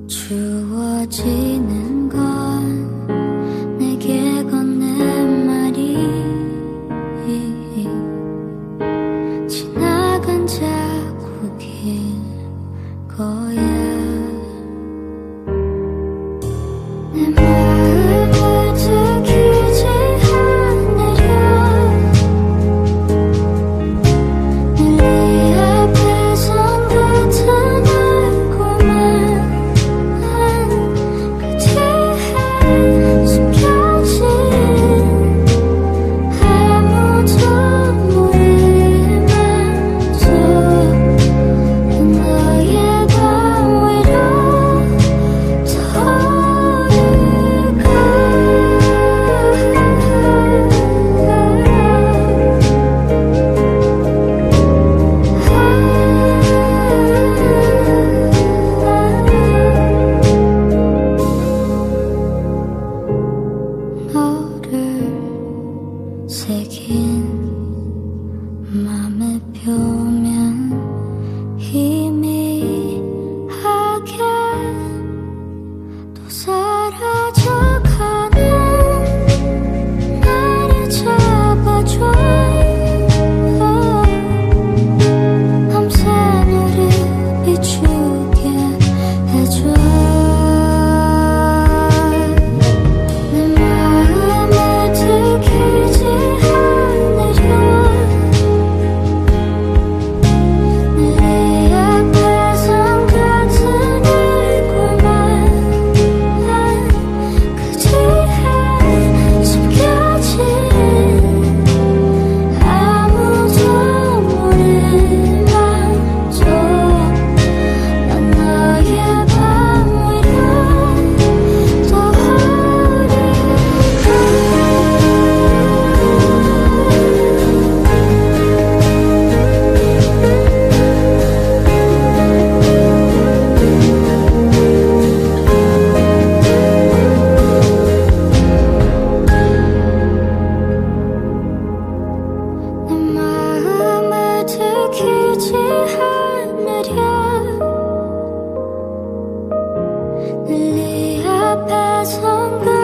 주어지는 건 내게 건넨 말이 지나간 자국일 거야. 내 마음을 들키지 않으려 늘 네 앞에선 같은 달콤한 그 뒤에 숨겨진 아무도 모를 맘속 너의 밤 위로 너를 새긴 맘의 표면 희미하게 또 사라져가는 나를 잡아줘. 밤새 너를 비추게 해줘. 내 마음을 들키지 않으려 늘 네 앞에선 같은 달콤한 그 뒤에 숨겨진 아무도 모를 맘속 난 너의 밤 위로 떠오르고 내 마음을 들키지 않으려 늘 네 앞에선